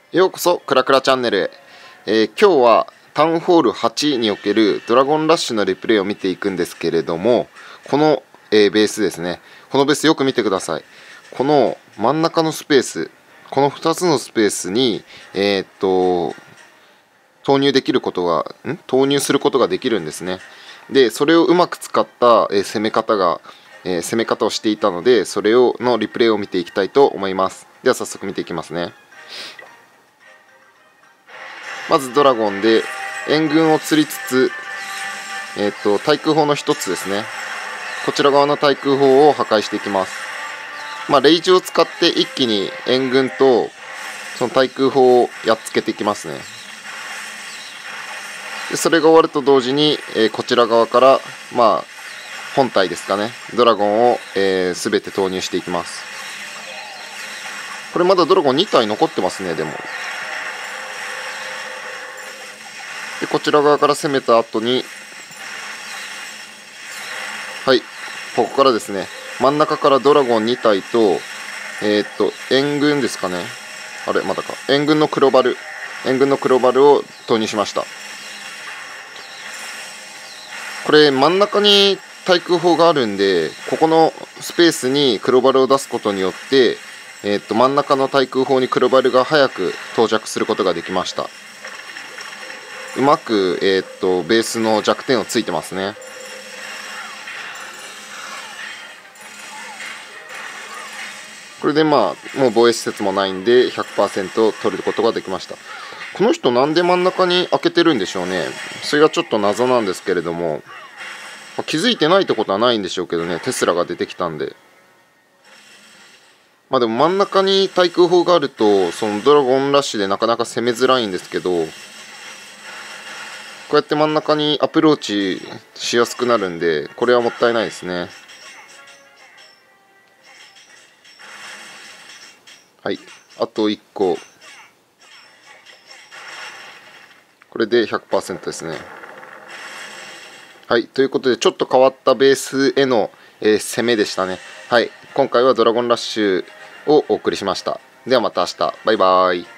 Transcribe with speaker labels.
Speaker 1: ようこそクラクラチャンネルへ、今日はタウンホール8におけるドラゴンラッシュのリプレイを見ていくんですけれども、この、ベースですね。このベースよく見てください。この真ん中のスペース、この2つのスペースに、投入することができるんですね。でそれをうまく使った、攻め方をしていたので、それのリプレイを見ていきたいと思います。では早速見ていきますね。まずドラゴンで援軍を釣りつつ、対空砲の1つですね、こちら側の対空砲を破壊していきます。レイジを使って一気に援軍とその対空砲をやっつけていきますね。でそれが終わると同時に、こちら側から本体ですかね、ドラゴンを、全て投入していきます。これまだドラゴン2体残ってますね。でこちら側から攻めた後に、ここからですね、真ん中からドラゴン2体と、援軍ですかね、援軍の黒バルを投入しました。これ真ん中に対空砲があるんで、ここのスペースに黒バルを出すことによって、真ん中の対空砲に黒バルが早く到着することができました。うまく、ベースの弱点をついてますね。これでもう防衛施設もないんで 100% 取ることができました。この人なんで真ん中に開けてるんでしょうね。それがちょっと謎なんですけれども、気づいてないってことはないんでしょうけどね、テスラが出てきたんで。でも真ん中に対空砲があると、そのドラゴンラッシュでなかなか攻めづらいんですけど、こうやって真ん中にアプローチしやすくなるんで、これはもったいないですね。あと1個。これで 100% ですね。ということで、ちょっと変わったベースへの、攻めでしたね。今回はドラゴンラッシュをお送りしました。ではまた明日。バイバーイ。